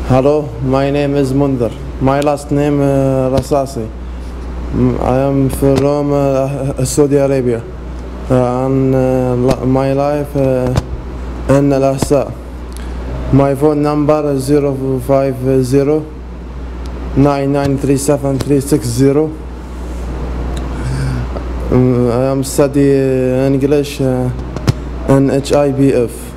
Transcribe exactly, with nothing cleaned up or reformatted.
Hello, my name is Munther. My last name uh, Al-Rasasi. Mm, I am from uh, Saudi Arabia, uh, and uh, my life uh, in Al-Rasasi. My phone number is zero five zero nine nine three seven three six zero. Um, I am studying English uh, in H I P F.